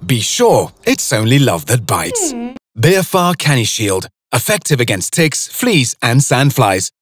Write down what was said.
Be sure it's only love that bites. Beaphar Canishield. Effective against ticks, fleas and sandflies.